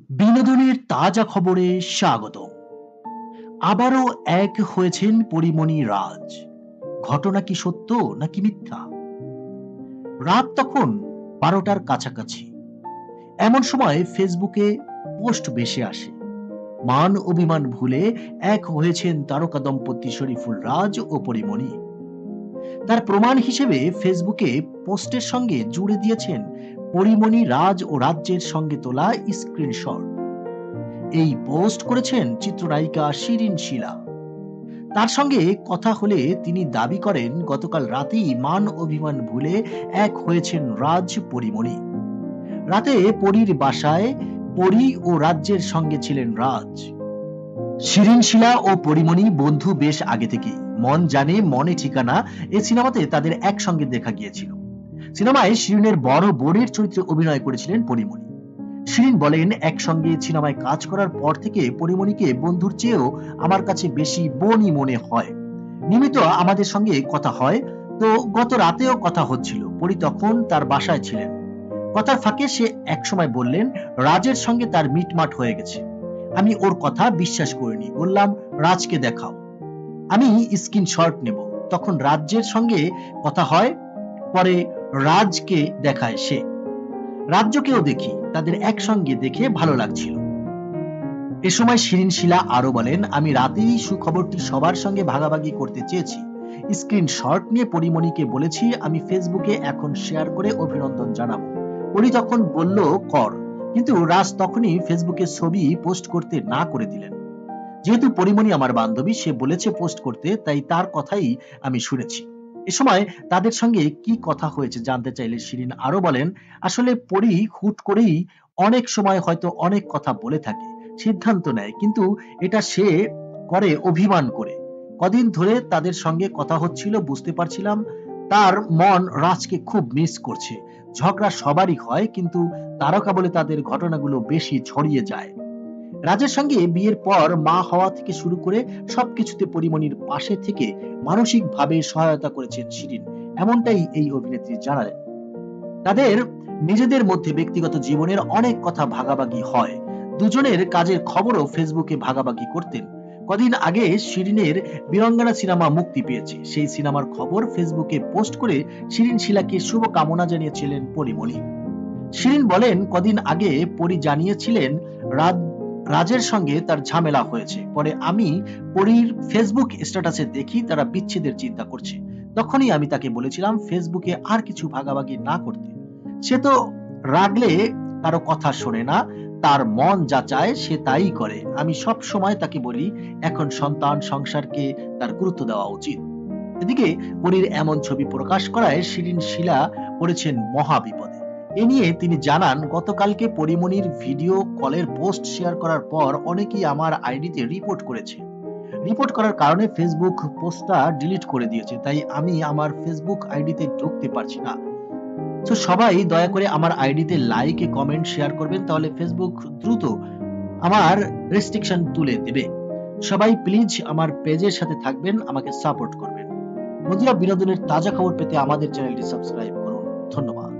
বিনোদনের তাজা খবরে স্বাগত। আবারও এক হয়েছেন পরিমণি রাজ। ঘটনা কি সত্য নাকি মিথ্যা? রাত তখন 12টার কাছাকাছি। এমন সময় ফেসবুকে পোস্ট ভেসে আসে, মান অভিমান ভুলে এক হয়েছেন তারকা দম্পতি শরীফুল রাজ ও পরিমণি। তার প্রমাণ হিসেবে ফেসবুকে পোস্টের সঙ্গে জুড়ে দিয়েছেন পরিমণি রাজ ও রাজ্যের সঙ্গে তোলা স্ক্রিনশট। এই পোস্ট করেছেন চিত্রনায়িকা শিরিন শিলা। তার সঙ্গে কথা হলে তিনি দাবি করেন গতকাল রাতেই মান অভিমান ভুলে এক হয়েছেন রাজ পরিমণি। রাতে পরীর বাসায় পরী ও রাজ্যের সঙ্গে ছিলেন রাজ। শিরিন শিলা ও পরিমণি বন্ধু বেশ আগে থেকেই। মন জানে মনে ঠিকানা এই সিনেমাতে তাদের একসঙ্গে দেখা গিয়েছিল। সিনেমায় শিরিনের বড় বোনের চরিত্রে অভিনয় করেছিলেন পরিমণি। শিরিন বলেন, একসঙ্গে সিনেমায় কাজ করার পর থেকে পরিমণিকে বন্ধুর চেয়েও আমার কাছে বেশি বোনই মনে হয়। নিয়মিত আমাদের সঙ্গে কথা হয়, তো গত রাতেও কথা হচ্ছিল। পরি তখন তার বাসায় ছিলেন। কথার ফাঁকে সে একসময় বললেন রাজের সঙ্গে তার মিটমাট হয়ে গেছে। আমি ওর কথা বিশ্বাস করিনি, বললাম রাজকে দেখাও, আমি স্ক্রিনশট নেব। তখন রাজ্যের সঙ্গে কথা হয়, পরে রাজকে দেখায় সে। রাজ্যকেও দেখি, তাদের একসঙ্গে দেখে ভালো লাগছিল। এ সময় শিরিন শিলা আরো বলেন, আমি রাতেই সুখবরটি সবার সঙ্গে ভাগাভাগি করতে চেয়েছি। স্ক্রিনশট নিয়ে পরিমণিকে বলেছি আমি ফেসবুকে এখন শেয়ার করে অভিনন্দন জানাবো। পরি তখন বলল কর, কিন্তু রাজ তখনই ফেসবুকে ছবি পোস্ট করতে না করে দিলেন। যেহেতু পরিমণি আমার বান্ধবী, সে বলেছে পোস্ট করতে, তাই তার কথাই আমি শুনেছি। এ সময় তাদের সঙ্গে কি কথা হয়েছে জানতে চাইলে শিরিন আরো বলেন, আসলে পরি হুট করেই অনেক সময় হয়তো অনেক কথা বলে থাকে, সিদ্ধান্ত নেয়, কিন্তু এটা সে করে অভিমান করে। কদিন ধরে তাদের সঙ্গে কথা হচ্ছিল, বুঝতে পারছিলাম তার মন রাজকে খুব মিস করছে। ঝগড়া সবারই হয়, কিন্তু তারকা বলে তাদের ঘটনাগুলো বেশি ছড়িয়ে যায়। রাজের সঙ্গে বিয়ের পর মা হওয়া থেকে শুরু করে সবকিছুতে পরিমণির পাশে থেকে মানসিকভাবে সহায়তা করেছেন শিরিন, এমনটাই এই অভিনেত্রী জানালেন। তাদের নিজেদের মধ্যে ব্যক্তিগত জীবনের অনেক কথা ভাগাভাগি হয়। দুজনের কাজের খবরও ফেসবুকে ভাগাভাগি করতেন। কদিন আগে শিরিনের বীরাঙ্গনা সিনেমা মুক্তি পেয়েছে। সেই সিনেমার খবর ফেসবুকে পোস্ট করে শিরিন শিলাকে শুভকামনা জানিয়েছিলেন পরিমণি। শিরিন বলেন, কদিন আগে পরি জানিয়েছিলেন রাজের সঙ্গে তার ঝামেলা হয়েছে। পরে আমি পরীর ফেসবুক স্ট্যাটাসে দেখি তারা বিচ্ছেদের চিন্তা করছে। তখনই আমি তাকে বলেছিলাম ফেসবুকে আর কিছু ভাগাভাগি না করতে। সে তো রাগলে কারো কথা শোনে না, তার মন যা চায় সে তাই করে। আমি সব সময় তাকে বলি এখন সন্তান সংসারকে তার গুরুত্ব দেওয়া উচিত। এদিকে পরীর এমন ছবি প্রকাশ করায় শিরিন শিলা পড়েছেন মহা বিপদে। এ নিয়ে তিনি জানান, গতকালকে পরিমণির ভিডিও কলের পোস্ট শেয়ার করার পর অনেকেই আমার আইডিতে রিপোর্ট করেছে। রিপোর্ট করার কারণে ফেসবুক পোস্টটা ডিলিট করে দিয়েছে, তাই আমি আমার ফেসবুক আইডিতে ঢুকতে পারছি না। তো সবাই দয়া করে আমার আইডিতে লাইক কমেন্ট শেয়ার করবেন, তাহলে ফেসবুক দ্রুত আমার রেস্ট্রিকশন তুলে দেবে। সবাই প্লিজ আমার পেজের সাথে থাকবেন, আমাকে সাপোর্ট করবেন। বন্ধুরা, বিনোদনের তাজা খবর পেতে আমাদের চ্যানেলটি সাবস্ক্রাইব করুন। ধন্যবাদ।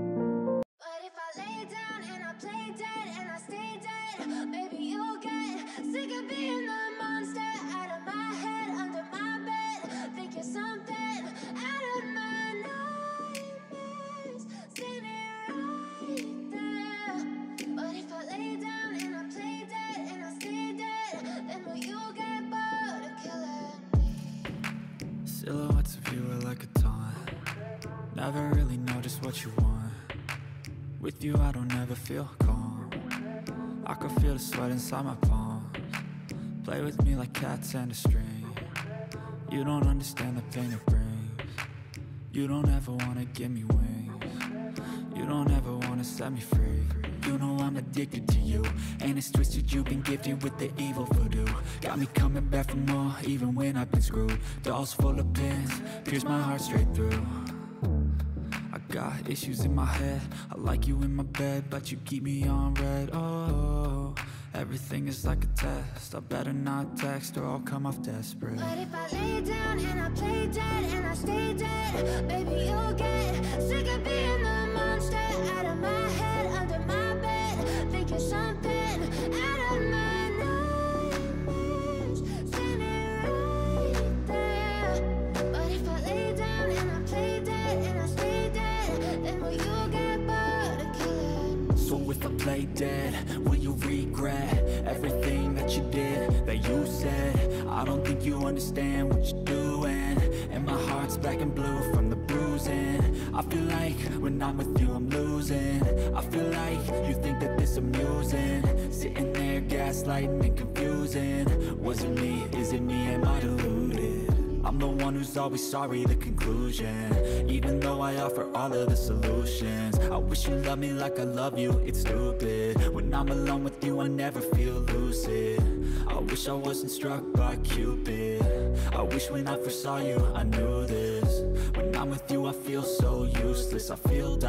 Silhouettes of you are like a taunt. Never really know just what you want. With you I don't ever feel calm. I can feel the sweat inside my palms. Play with me like cats and a string. You don't understand the pain it brings. You don't ever wanna give me wings. You don't ever wanna set me free. You know I'm addicted to you, and it's twisted, you've been gifted with the evil voodoo. Got me coming back for more, even when I've been screwed. Dolls full of pins, pierce my heart straight through. I got issues in my head, I like you in my bed, but you keep me on red. Oh, everything is like a test, I better not text or I'll come off desperate. But if I lay down and I play dead and I stay dead, baby you'll get sick of being the monster out of my head, under my bed, thinking something if I play dead, will you regret everything that you did, that you said? I don't think you understand what you're doing, and my heart's black and blue from the bruising. I feel like when I'm with you I'm losing. I feel like you think that this amusing, sitting there gaslighting and confusing. Was it me? Is it me? Am I deluded? I'm the one who's always sorry, the conclusion, even though I offer all of the solutions. I wish you loved me like I love you, it's stupid. When I'm alone with you I never feel lucid. I wish I wasn't struck by Cupid. I wish when I first saw you I knew this. When I'm with you I feel so useless. I feel